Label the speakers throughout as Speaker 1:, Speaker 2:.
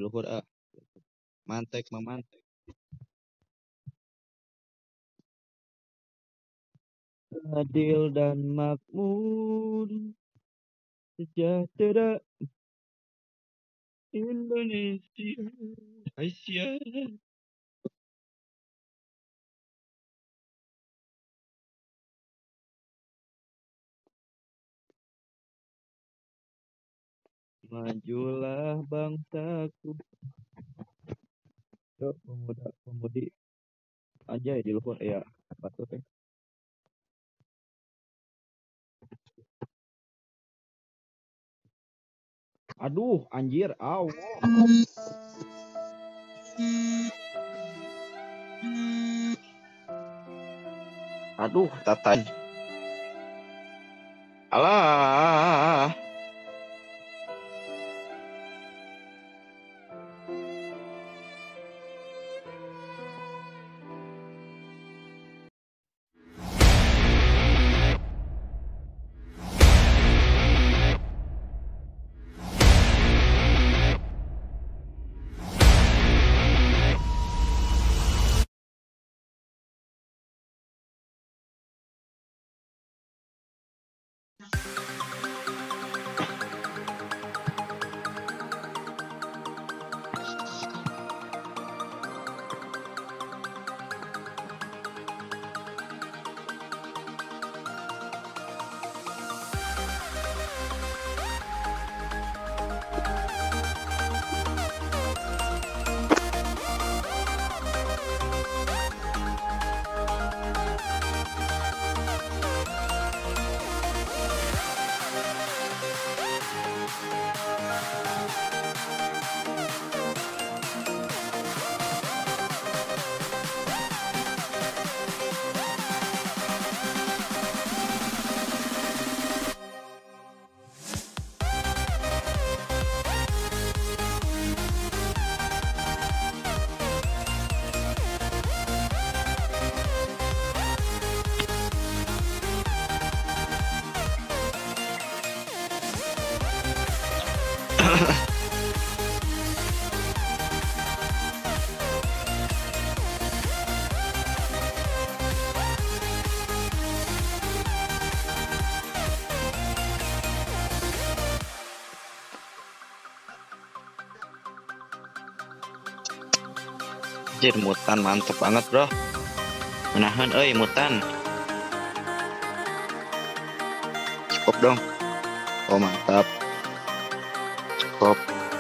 Speaker 1: luhur ah. Mantek memantek. Adil dan makmur, sejahtera Indonesia. Aisyah. Majulah bangsaku. Yuk, pemudi aja ya di luhur ya. Patut ya. Aduh, anjir, aw. Aduh, tatan. Alah. Anjir, mutan mantep banget bro. Menahan mutan. Cukup dong. Oh mantap. Cukup.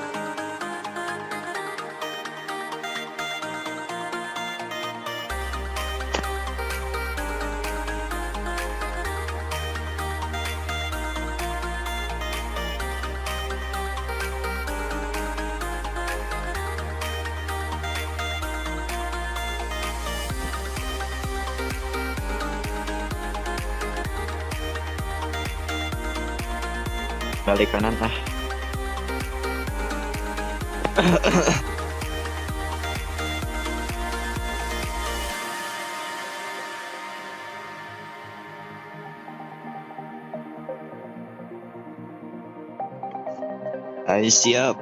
Speaker 1: Balik kanan ah. Ayo siap.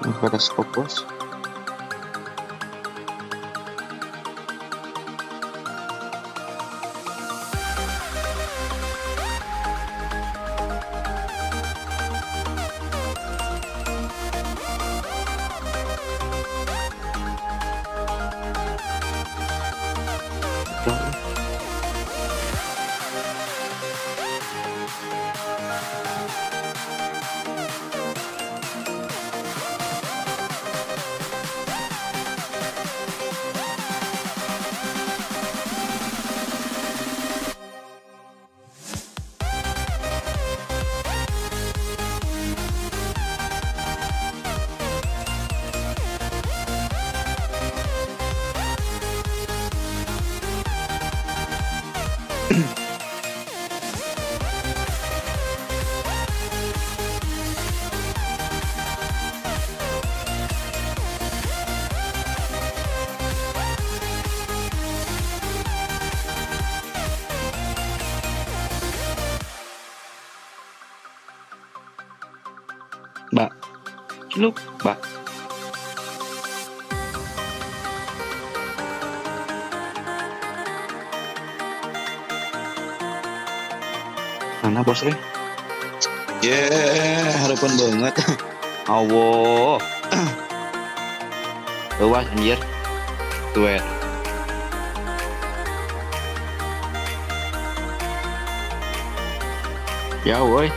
Speaker 2: Periskop bos. Mbak, celuk, Mbak. Mana bos harapan banget. Awo. Luas anjir. Duet. Ya woi.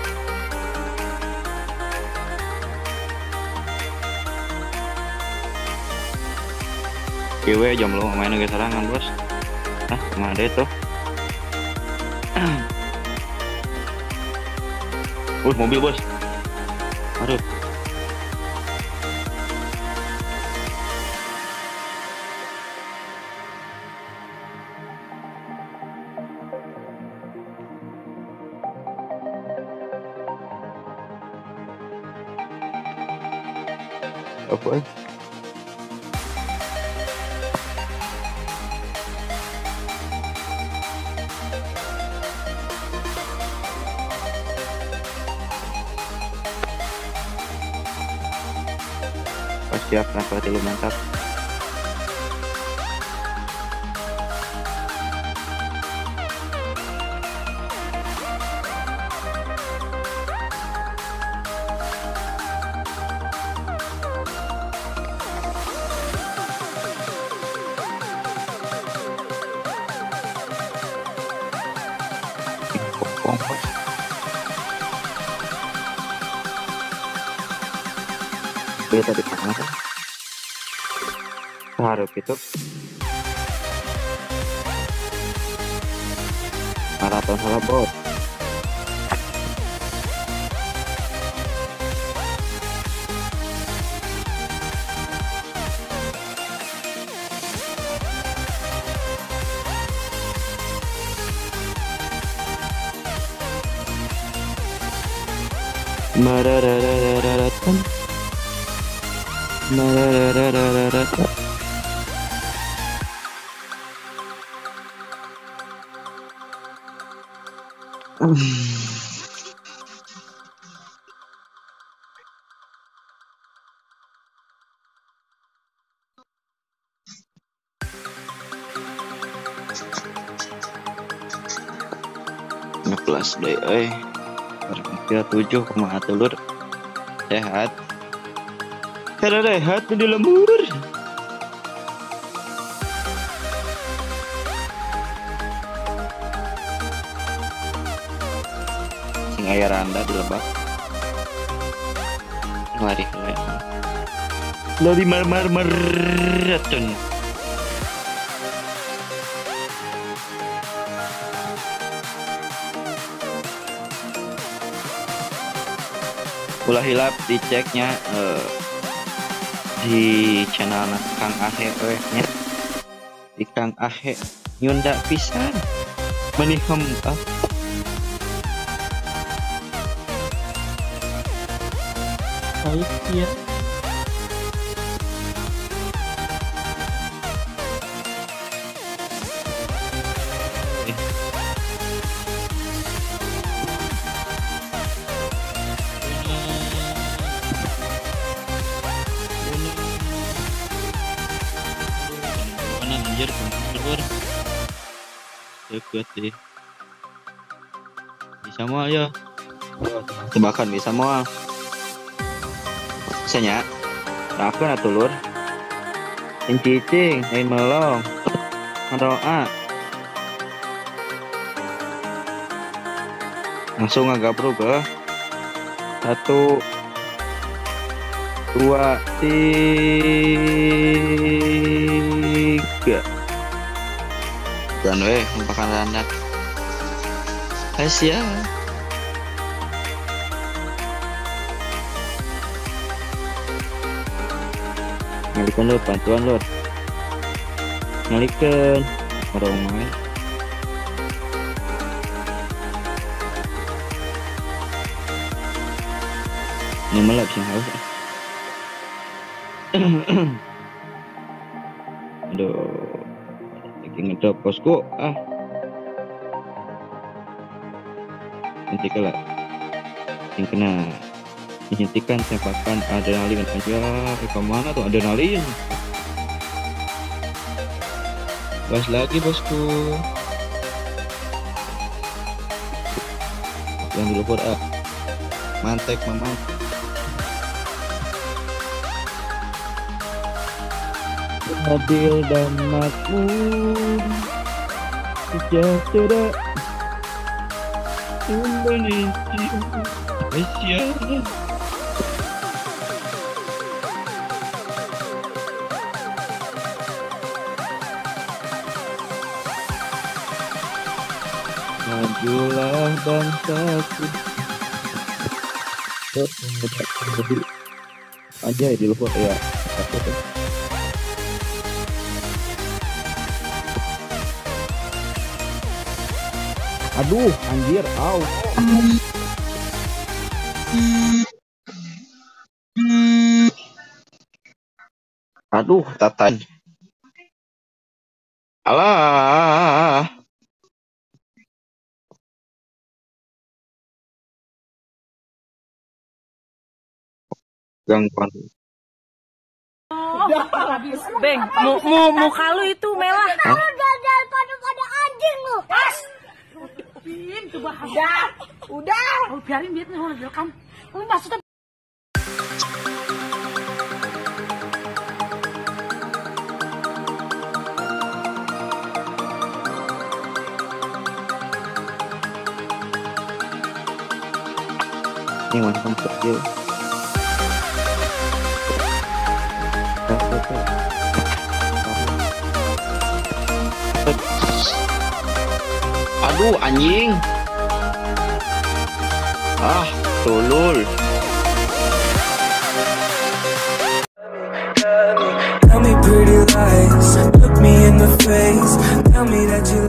Speaker 2: Kewe jomblo main lagi serangan bos. Mana ada itu? Mobil bos. Aduh. Apa? Siap, pelatih lu mantap. Beta di mana kan? Harap itu maraton salah bot. Marararararatan. Marararararatan. Ngekelas deh, Kira 7 telur sehat. Cara rehat di lembur. Sing aya randa di lebak. Lari maraton. Ulah hilap diceknya di channel Kang Ahe nya di Kang Ahe nyunda pisan menihem baik ya. anjir keluar deket deh. Bisa mau ya tebakan bisa mau bisanya rakan atuh lur cicing lain melong doa langsung ngagabruk ke 1 2 3 dan mempakan anak Asia ngalikan lur bantuan lur ngalikan orang main nyemelap sih haus aduh lagi ngedrop bosku nanti kalah yang kena menyuntikkan tembakan adrenalin aja kemana tuh adrenalin gas lagi bosku yang dulu for mantek memang adil dan makmur sejahtera Indonesia majulah bangsaku aja di luar ya aduh anjir aduh tatan alah gangguan
Speaker 3: Beng, muka lu itu merah. Lu gagal pada anjing lu. Itu bahasa. Udah. Oh, biarin dia nih rekam. Lu maksudnya
Speaker 2: ini macam kecil aduh anjing tolol
Speaker 4: Tell me pretty lies, look me in the face, tell me that you